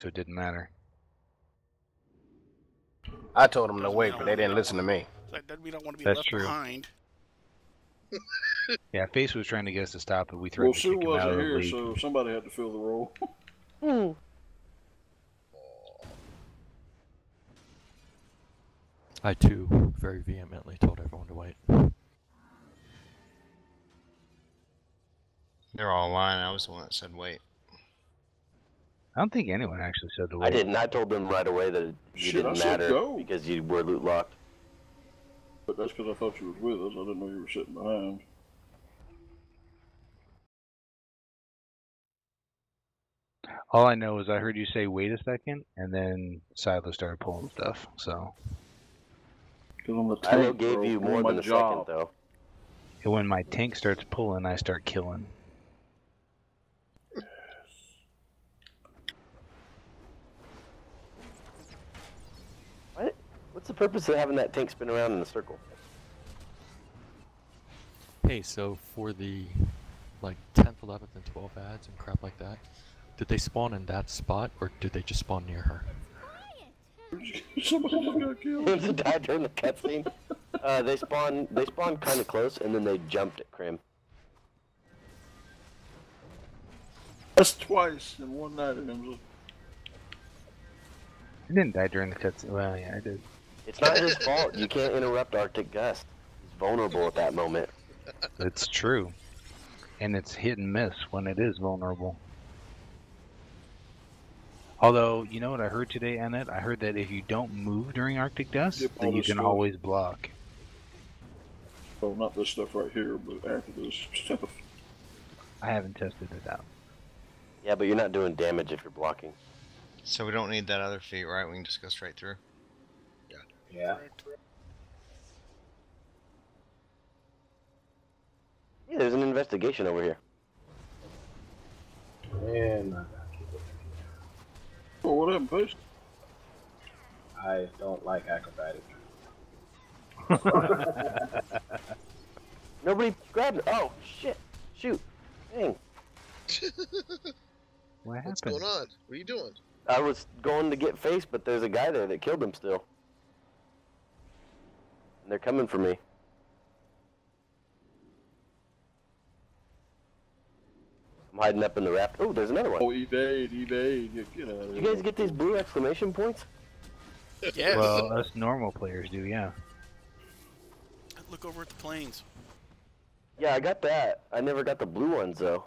so it didn't matter. I told them to Doesn't wait, mean but I they wanna didn't be- listen to me. That doesn't mean I want to be That's left true. behind. Yeah, Face was trying to get us to stop it. We Well, threatened to Sue kick him out wasn't of the here, league. so somebody had to fill the role. I too very vehemently told everyone to wait. They're all lying. I was the one that said wait. I don't think anyone actually said to wait. I didn't. I told them right away that you Shit, I didn't said matter go. because you were loot locked. But that's because I thought you was with us. I didn't know you were sitting behind. All I know is I heard you say wait a second, and then Silo started pulling stuff. So Because I'm the I tank, gave bro. you I'm more on my than a job. second though. and when my tank starts pulling, I start killing. What? What's the purpose of having that tank spin around in a circle? Hey, so for the like 10th, 11th, and 12th ads and crap like that, did they spawn in that spot or did they just spawn near her? Somebody just got killed. Did it die during the cutscene? They spawned kind of close, and then they jumped at Crim. That's twice in one night, Emsy. I didn't die during the cutscene. Well, yeah, I did. It's not his fault. You can't interrupt Arctic Gust. He's vulnerable at that moment. It's true. And it's hit and miss when it is vulnerable. Although, you know what I heard today, Annette? I heard that if you don't move during Arctic Dust, Yep, all then you this can stuff. always block. Well, not this stuff right here, but after this stuff. I haven't tested it out. Yeah, but you're not doing damage if you're blocking. So we don't need that other feat, right? We can just go straight through. Yeah. Yeah, there's an investigation over here. And Oh, what happened, Pace? I don't like acrobatic. Nobody grabbed it. Oh, shit. Shoot. Dang. What happened? What's going on? What are you doing? I was going to get Face, but there's a guy there that killed him still. And they're coming for me. I'm hiding up in the raft. Oh, there's another one. Oh, evade. Get out of Did here. you guys get these blue exclamation points? Yes. Well, us normal players do, yeah. Look over at the planes. Yeah, I got that. I never got the blue ones, though.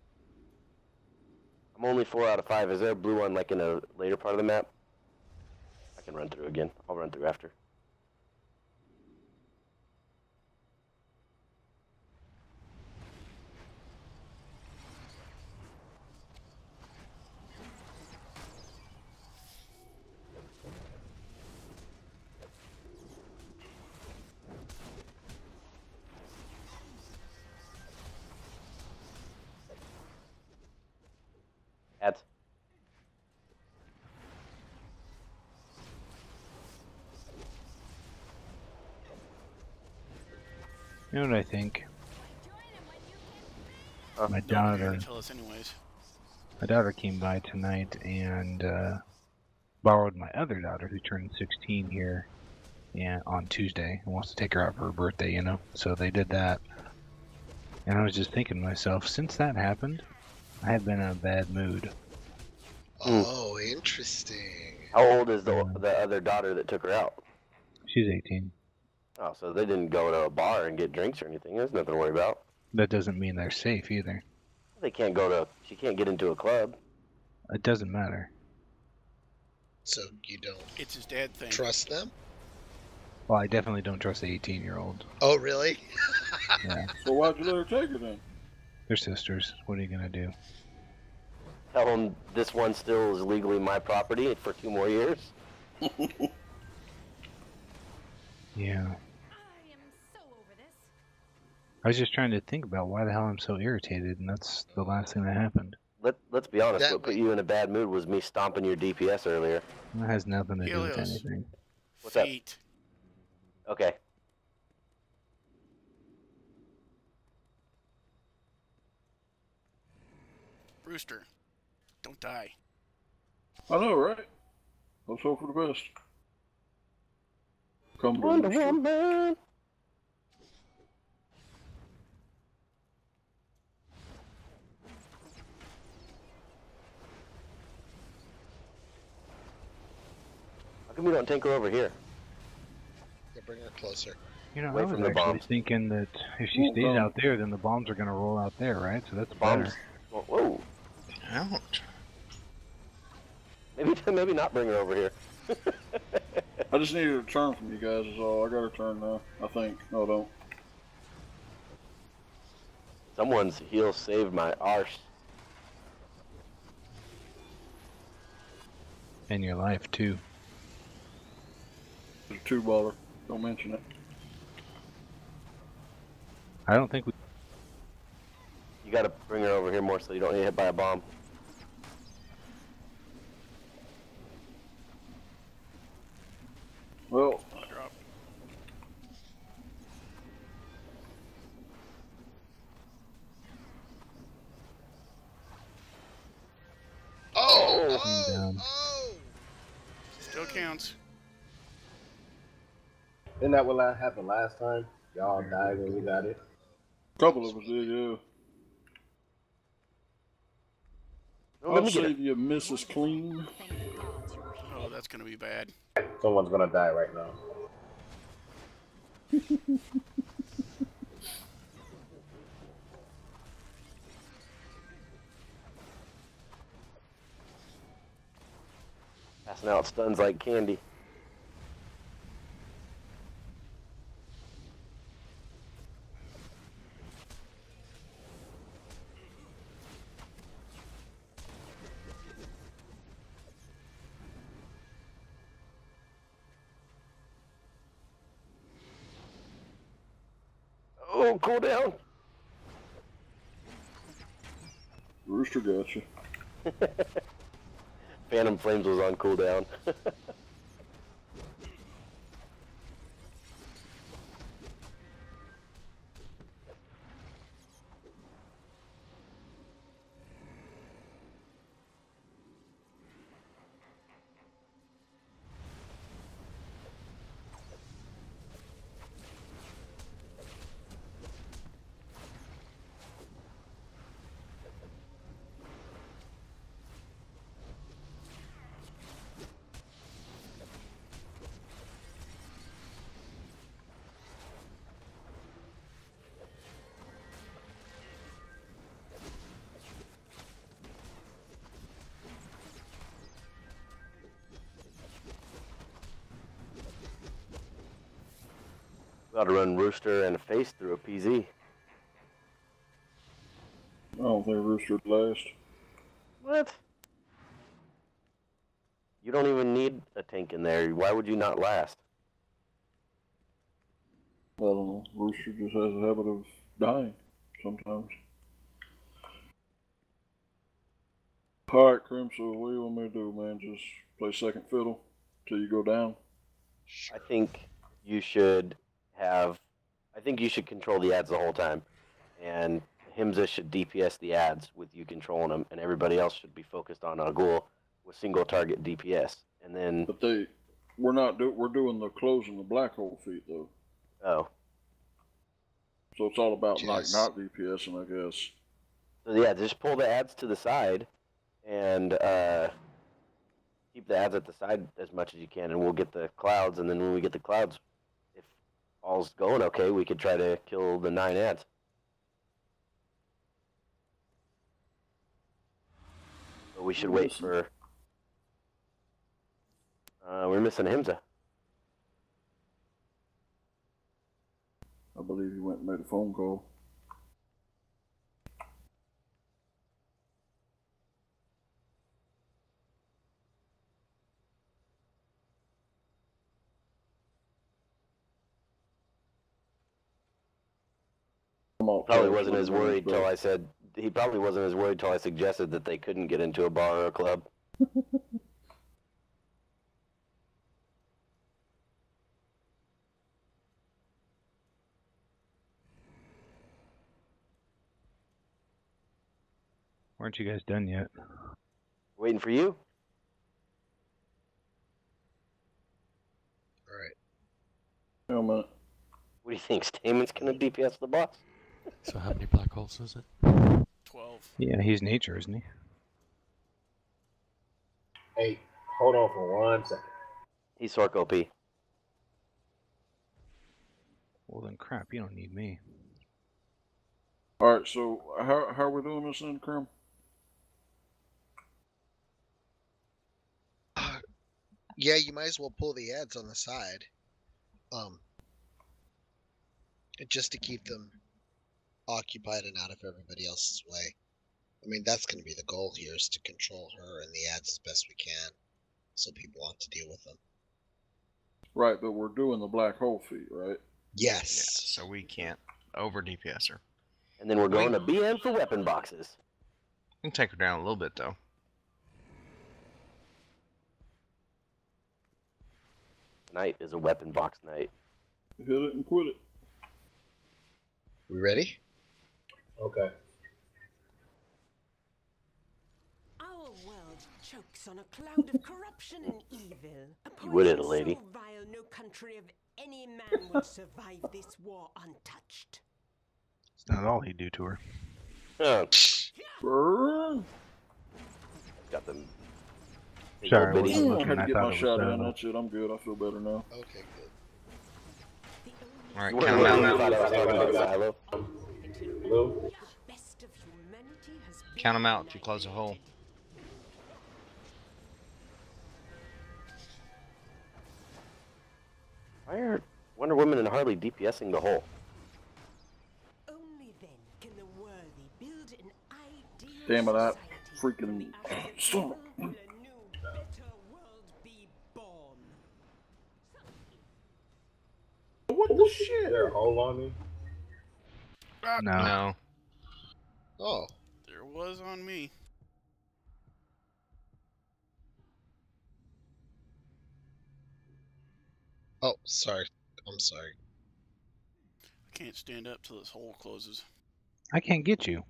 I'm only 4 out of 5. Is there a blue one, like, in a later part of the map? I can run through again. I'll run through after. Ads. You know what I think? Huh? My You're gonna daughter, tell us anyways. came by tonight and borrowed my other daughter, who turned 16 here, on Tuesday, and wants to take her out for her birthday. You know, so they did that. And I was just thinking to myself, since that happened, I have been in a bad mood. Oh, interesting. How old is the other daughter that took her out? She's 18. Oh, so they didn't go to a bar and get drinks or anything. There's nothing to worry about. That doesn't mean they're safe either. They can't go to. She can't get into a club. It doesn't matter. So you don't It's his dad thing. trust them? Well, I definitely don't trust the 18-year-old. Oh, really? Yeah, So why'd you let her take it then? they're sisters. What are you gonna do? Tell them this one still is legally my property for 2 more years. Yeah. I am so over this. I was just trying to think about why the hell I'm so irritated, and that's the last thing that happened. Let's be honest. That What put way- you in a bad mood was me stomping your DPS earlier. That has nothing to do with Helios. anything. What's up? Fate. Okay. Brewster. Don't die. I know, right? Let's hope for the best. Come Wonder Rooster. Woman. How come we don't take her over here? Yeah, bring her closer. You know, Away I was from the actually bombs. thinking that if she Ooh, stays bomb. out there, then the bombs are going to roll out there, right? So that's The bombs. better. Whoa. Ouch. Maybe not bring her over here. I just needed a turn from you guys is all. I got a turn now, I think. No, I don't. Someone's heel saved my arse. In your life, too. There's a 2-baller. Don't mention it. I don't think we... You gotta bring her over here more so you don't get hit by a bomb. Well, Drop. Oh! Clean down. Oh! Still counts. Isn't that what happened last time? Y'all died when we got it. a couple of us did, yeah. Oh, let I'll me get it. save you, Mrs. Clean. Oh, that's gonna be bad. Someone's gonna die right now. Passing out stuns like candy. Oh, cool down. Rooster got you. Phantom Flames was on cooldown. Got to run Rooster and a face through a PZ. I don't think Rooster'd last. What? You don't even need a tank in there. Why would you not last? I don't know. Rooster just has a habit of dying sometimes. Alright, Crimson, what do you want me to do, man? Just play second fiddle till you go down? I think you should have... I think you should control the ads the whole time. And Himza should DPS the ads with you controlling them, and everybody else should be focused on Agul with single target DPS. And then... But we're doing the closing the black hole feat, though. Oh. So it's all about Yes. not DPSing, I guess. So yeah, just pull the ads to the side, and keep the ads at the side as much as you can, and we'll get the clouds, and then when we get the clouds, if all's going okay, we could try to kill the 9 ads. But we should wait for... we're missing Himza. I believe he went and made a phone call. Probably wasn't as worried till I said... He probably wasn't as worried till I suggested that they couldn't get into a bar or a club. Weren't you guys done yet? Waiting for you? Hang on a minute. What do you think? Stamen's gonna DPS the boss? So how many black holes is it? 12. Yeah, he's nature, isn't he? Hey, hold on for 1 second. He's Sork OP. Well then, crap. You don't need me. Alright, so how are we doing this then, Crim? Yeah, you might as well pull the ads on the side. Just to keep them occupied and out of everybody else's way. I mean, that's going to be the goal here, is to control her and the ads as best we can, so people want to deal with them. Right, but we're doing the black hole feat, right? Yes. Yeah, so we can't over DPS her. And then we're going to BN for weapon boxes. We can take her down a little bit though. Tonight is a weapon box night. Hit it and quit it. We ready? Okay. Our world chokes on a cloud of corruption and evil. A You would it, poison lady. so vile no country of any man would survive this war untouched. It's not all he'd do to her. Oh, Burn. got them. big Sorry, old bitty- wasn't I looking. had to I get thought my it was shot in. done. That's it. I'm good. I feel better now. Okay, good. Alright, You count weren't them really thought out. I was talking about Silo. Blue? Best of humanity has been Count them out if you close the hole. Why are Wonder Woman and Harley DPSing the hole? only then can the worthy build an ideal Damn it, that society freaking where the son of will a new, better world be born. What the shit? Is there a hole on me? No. No. Oh, There was on me. oh, sorry. I'm sorry. I can't stand up till this hole closes. I can't get you.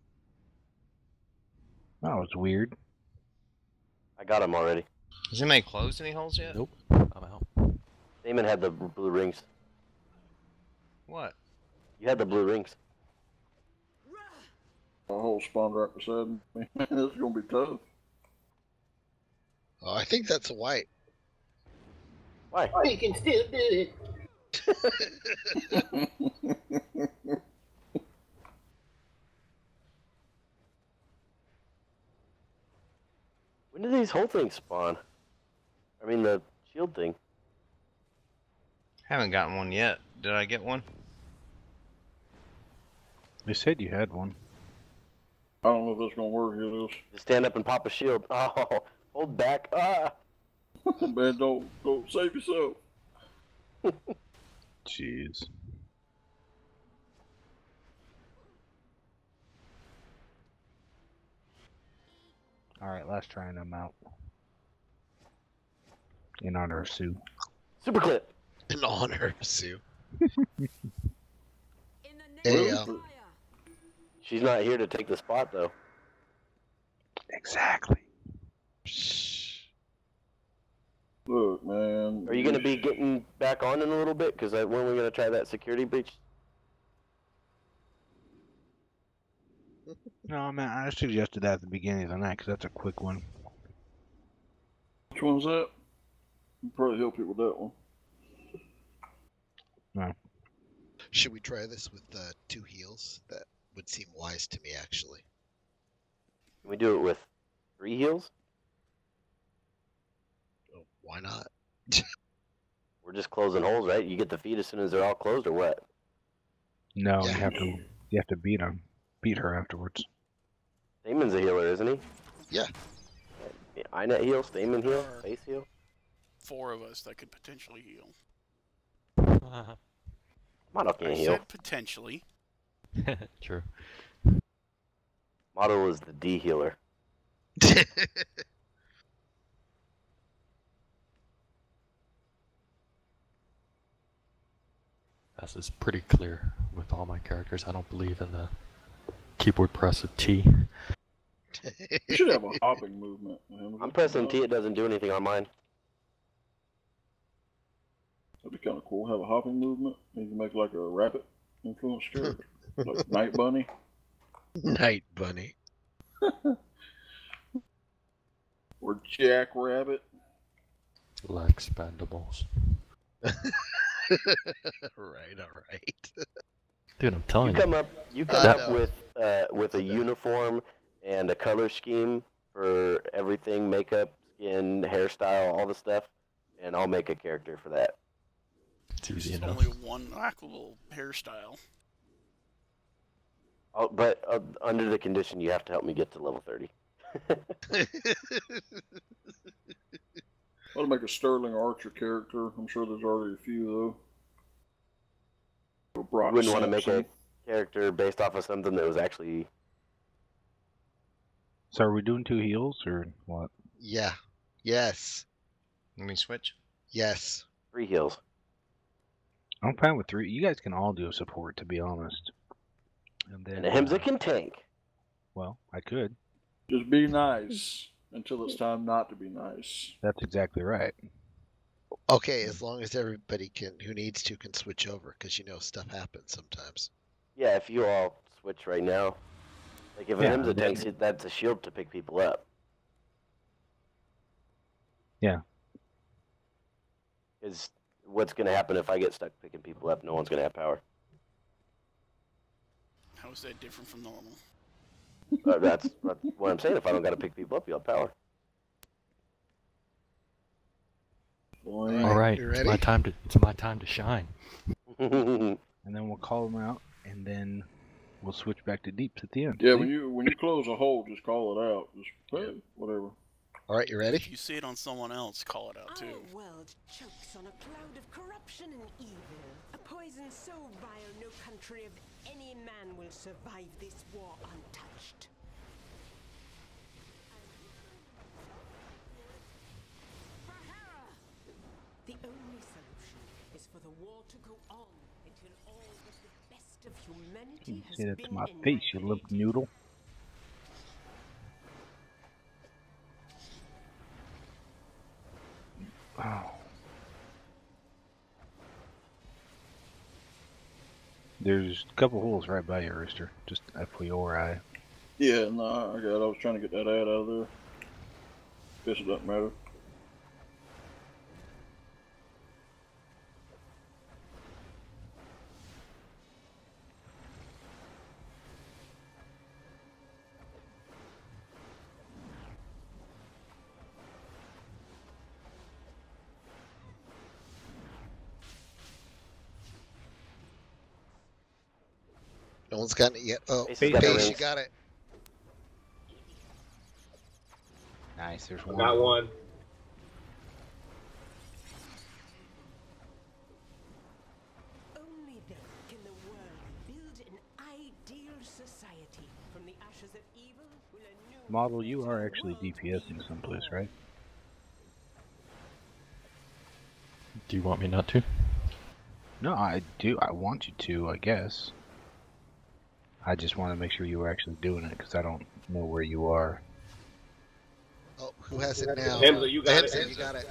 That was weird. I got him already. Has anybody closed any holes yet? Nope. I'm out. Damon had the blue rings. What? You had the blue rings. A hole spawned right beside me. This is gonna be tough. Oh, I think that's a white. Why? Oh, you can still do it. When did these whole things spawn? I mean, the shield thing. Haven't gotten one yet. Did I get one? They said you had one. I don't know if that's gonna work. Here it Just stand up and pop a shield. Oh, hold back. Ah! is. Man, don't save yourself. Jeez. Alright, let's try them out. In honor of Sue. Super clip. An honor, Sue. In the name Hey, of fire. She's not here to take the spot, though. Exactly. Look, man. Are you going to be getting back on in a little bit? Because when are we going to try that security breach? No, man, I suggested that at the beginning of the night because that's a quick one. Which one's that? I'll probably help you with that one. Should we try this with 2 heals? That would seem wise to me, actually. Can we do it with 3 heals? Oh, why not? We're just closing holes, right? You get the feed as soon as they're all closed, or what? No, Yeah. you have to beat her afterwards. Damon's a healer, isn't he? Yeah. Inet heal, Stamen heal, face heal. 4 of us that could potentially heal. Model I can't heal. said potentially. True. Model is the D healer. This is pretty clear with all my characters. I don't believe in the keyboard press of T. You should have a hopping movement. Man. I'm pressing T, it doesn't do anything on mine. That'd be kind of cool. Have a hopping movement. You can make like a rabbit influence character, like Night Bunny. Night Bunny. Or Jack Rabbit. Expendables. Right, all right. Dude, I'm telling you. You come up with a uniform and a color scheme for everything, makeup, skin, hairstyle, all the stuff, and I'll make a character for that. It's easy There's enough. only one likable hairstyle. But under the condition you have to help me get to level 30. I'll make a Sterling Archer character. I'm sure there's already a few though. Or Brock You wouldn't want to make a Sampson. character based off of something that was actually... So are we doing 2 heals or what? Yeah. Yes. Let me switch. Yes. 3 heals. I'm fine with 3. You guys can all do a support, to be honest. And then And Himza can tank. well, I could. Just be nice until it's time not to be nice. That's exactly right. Okay, as long as everybody who needs to can switch over, because stuff happens sometimes. Yeah, if you all switch right now. Like if Yeah, Himza tanks it, that's a shield to pick people up. Yeah. Because what's going to happen if I get stuck picking people up? No one's going to have power. How is that different from normal? That's what I'm saying. If I don't got to pick people up, you'll have power. Boing. All right, You it's ready? my time to. It's my time to shine. And then we'll call them out, and then we'll switch back to deeps at the end. Yeah, See? when you close a hole, just call it out. Just hey, whatever. All right, you ready? If you see it on someone else, call it out too. Our world chokes on a cloud of corruption and evil. A poison so vile no country of any man will survive this war untouched. The only solution is for the war to go on until all but the best of humanity has Say that to been my face, you limp annihilated. noodle. Oh. There's a couple holes right by you, Rooster. Just FYI. Yeah, no, I got it. I was trying to get that ad out of there. Guess it doesn't matter. No one's gotten it yet. Oh, Face Face Pace, got you it. got it. Nice, there's I one. got one. Only then can the world build an ideal society. From the ashes of evil will a new Model, you are better actually world be DPSing someplace, born. right? Do you want me not to? No, I do. I want you to, I guess. I just want to make sure you were actually doing it, because I don't know where you are. Oh, who has it now? Hemza, you got it. Hemza, you got it.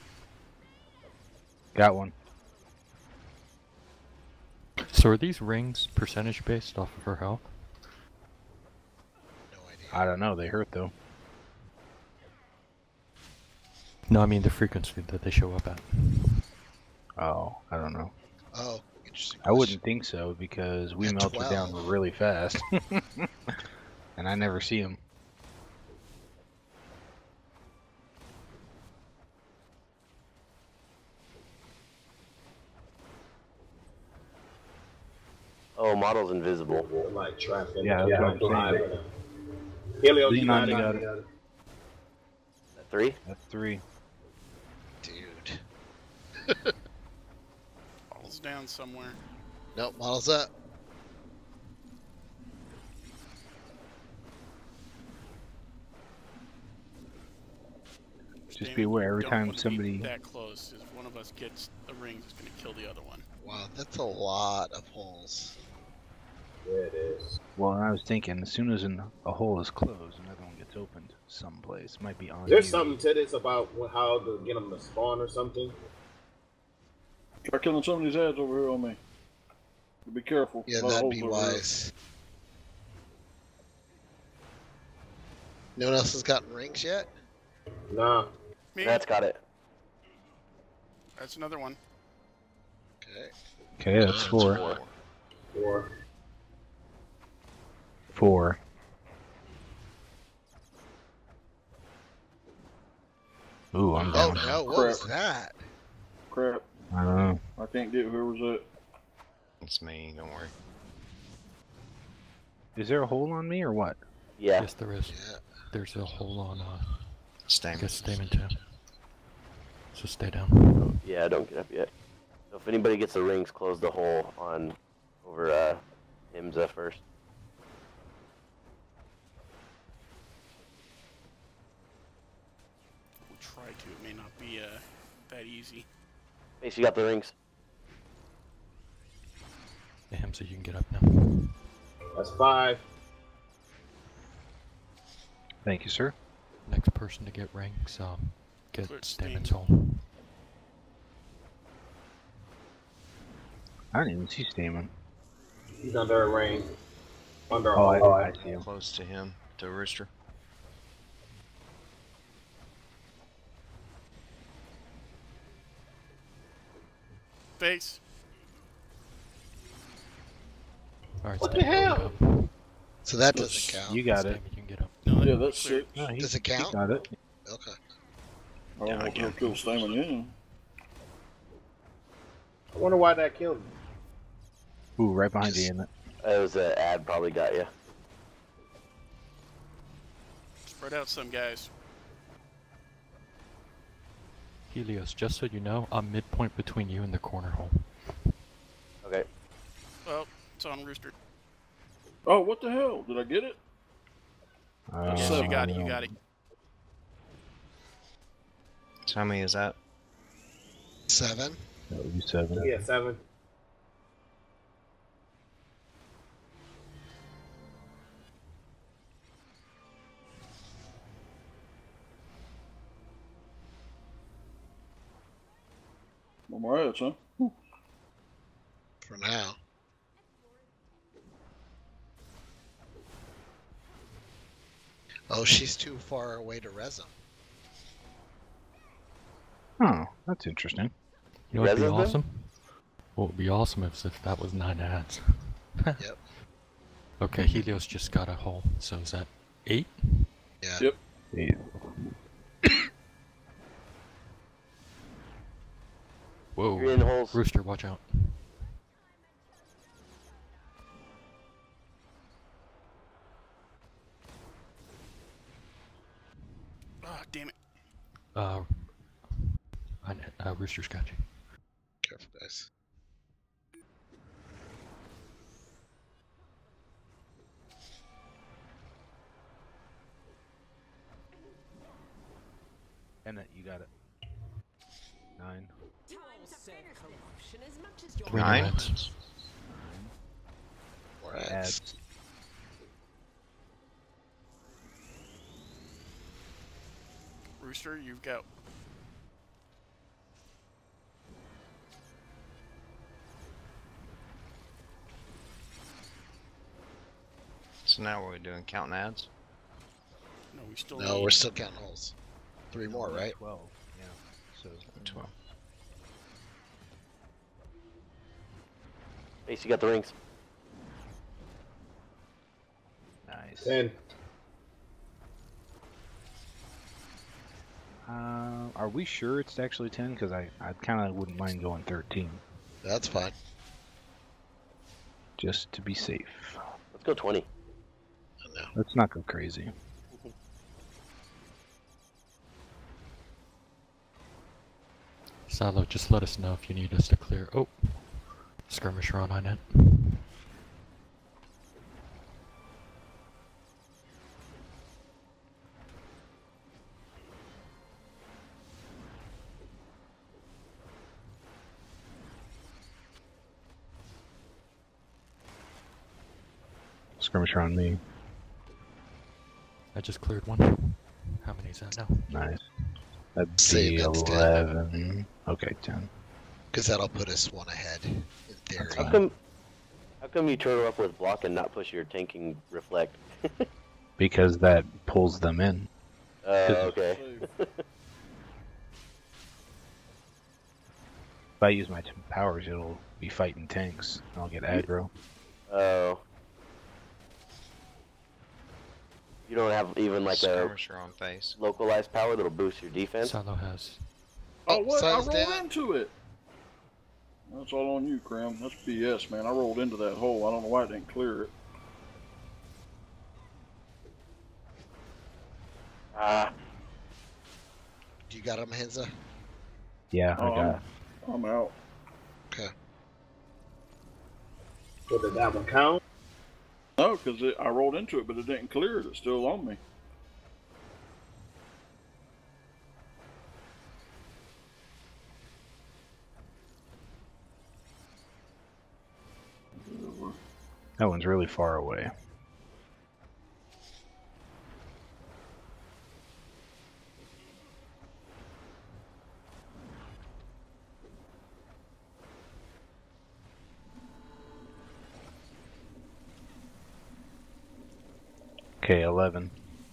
Got one. So are these rings percentage based off of her health? No idea. I don't know. They hurt, though. No, I mean the frequency that they show up at. Oh, I don't know. Oh, interesting. I wouldn't think so, because we At melt it down 12. really fast. And I never see them. Oh, model's invisible. I'm like trapped in Yeah, the that's what I'm blind. saying. Helio, you Xenon, got you it. got it. 3? That's 3. Dude. Falls down somewhere. Nope, model's up. Just Stand- be aware every don't time wanna be somebody. that close. If one of us gets the rings, it's going to kill the other one. Wow, that's a lot of holes. Yeah, it is. Well, I was thinking, as soon as a hole is closed, another one gets opened someplace. Might be on There's you. something to this about how to get them to spawn or something. Try killing some of these ads over here on me. Be careful. Yeah, A lot of that'd holes be over here. wise. No one else has gotten rings yet? Nah. Me? That's got it. That's another one. Okay. Okay, that's That's 4. 4. 4. Ooh, I'm Oh down. no, what was that? Crap. I don't know. I can't get whoever's at. It's me, don't worry. Is there a hole on me or what? Yeah. Yes, there is. Yeah. There's a hole on, I Stamen. guess, Stamen too. So stay down. Yeah, don't get up yet. So if anybody gets the rings, close the hole on over Himza first. We'll try to. It may not be that easy. Mace, you got the rings. Yeah, him, so you can get up now. That's 5. Thank you, sir. Next person to get rings, get Clear Stamen's Stamen. hole. I didn't even see Stamen. He's under a ring. Under Oh, a I see him. Close to him, to Rooster. Face. Alright, What the Stamen, hell? go up. So that doesn't count. You got Stamen, it. you can get up. No, Yeah, that's clear. 6. No, he, Does it he count? got it. Okay. I don't know if they'll kill Stamen in. I wonder why that killed him. Ooh, right behind you, isn't it? It was an ad, probably got you. Spread out some guys. Helios, just so you know, I'm midpoint between you and the corner hole. Okay. Well, it's on Rooster. Oh, what the hell? Did I get it? Yes, you got it. You got it. So how many is that? 7. That would be 7. Yeah, 7. No more ads, huh? For now. Oh, she's too far away to res him. Oh, that's interesting. You know what'd be Resin bin? awesome? What would be awesome is if that was 9 ads. Yep. Okay, Helios just got a hole, so is that 8? Yeah. Yep. 8. Whoa. You're in holes. Rooster, watch out. Ah, damn it. Rooster's got you. Careful, guys. And that you got it. 9. Time to finish corruption as much as your 3 9? ads. More ads. Ads. Rooster, you've got. So now what are we doing? Counting ads? No, we still. No, need- we're still counting holes. 3 more, right? 12. Yeah. So 12. Mace, you got the rings. nice. 10. Are we sure it's actually 10? Because I kind of wouldn't mind going 13. That's fine. Just to be safe. Let's go 20. No. Let's not go crazy. Silo, just let us know if you need us to clear. Oh, skirmisher on it. Skirmisher on me. I just cleared one. How many is that now? Nice. That'd Save be that's 10. 11. Okay, 10. Because that'll put us one ahead, in theory. How come you turtle up with block and not push your tanking reflect? Because that pulls them in. Okay. If I use my powers, it'll be fighting tanks. I'll get aggro. Oh. You don't have even like a Skirmisher on face. localized power that'll boost your defense? Silo has. Oh, what? I Silas rolled down. into it. That's all on you, Cram. That's BS, man. I rolled into that hole. I don't know why I didn't clear it. Ah, Do you got him, Henza? Yeah, I got. I'm out. Okay. So did that one count? No, because I rolled into it, but it didn't clear it. It's still on me. That one's really far away. Okay, 11.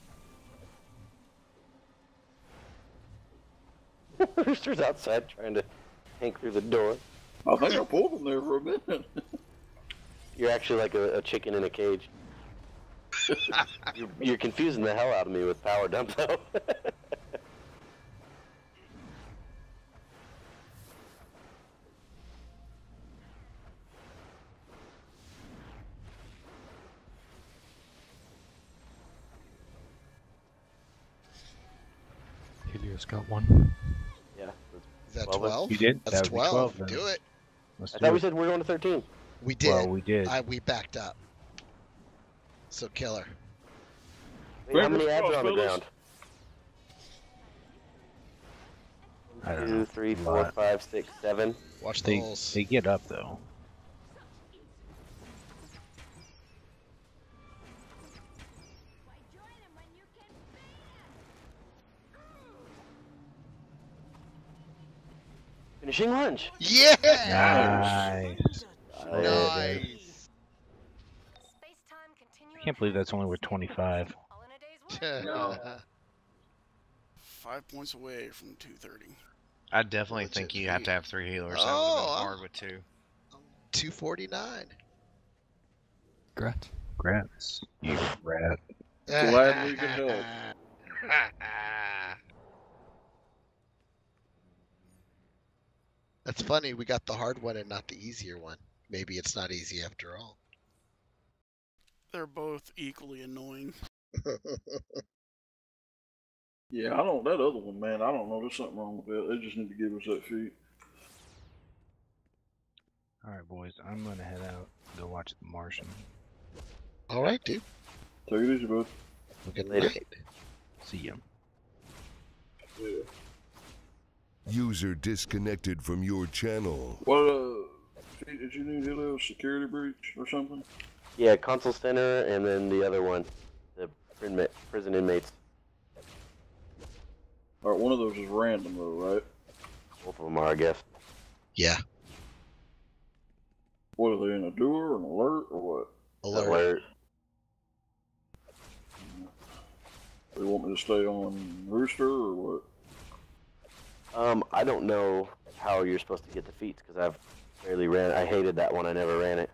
Rooster's outside trying to hank through the door. I think I pulled him there for a minute. You're actually like a chicken in a cage. You're confusing the hell out of me with power dump, though. Helios got one. Yeah. Is that 12? 12? You did? That's That would be 12. then. Do it. Let's I do thought we it. said we're going to 13. We did. Well, we did. We backed up. So killer. Wait, how many Fingers ads are on the crossed, ground? I don't 2, know. 3, A 4, lot. 5, 6, 7. Watch the They, holes. they get up, though. Finishing lunge. Yeah! Nice. Nice. I can't believe that's only with 25. No. 5 points away from 230. I definitely Legit think you have feat. to have 3 healers. That would Oh, have been I'm- hard with 2. 249. Congrats. Grats. You rat. Glad we could help. That's funny. We got the hard one and not the easier one. Maybe it's not easy after all. They're both equally annoying. Yeah, I don't. That other one, man. I don't know. There's something wrong with that. They just need to give us that feat. Alright, boys. I'm gonna head out. Go watch The Martian. All right, dude. Take it easy, bud. Good Later. night. See ya. Yeah. User disconnected from your channel. What? Did you need Helios security breach or something? Yeah, console center, and then the other one, the prison inmates. All right, one of those is random though, right? Both of them are, I guess. Yeah. What are they in a doer, an alert, or what? Alert. They want me to stay on Rooster or what? I don't know how you're supposed to get the feats because I've barely ran. I hated that one. I never ran it.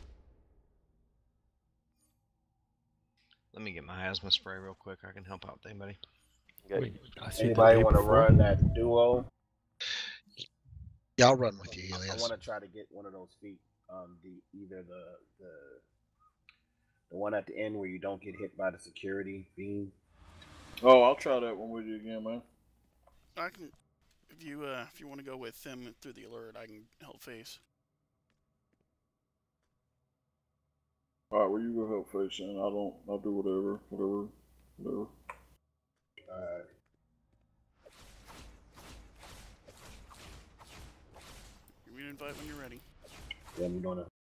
Let me get my asthma spray real quick. I can help out with anybody. Okay. Wait, I see the Anybody day want to before. run that duo? Yeah, I'll run with you, I Helios. want to try to get one of those feet. Either the one at the end where you don't get hit by the security beam. Oh, I'll try that one with you again, man. I can, if you want to go with them through the alert, I can help face. All right, well you go help face in. I'll do whatever. Alright. Give me an invite when you're ready. Then we're gonna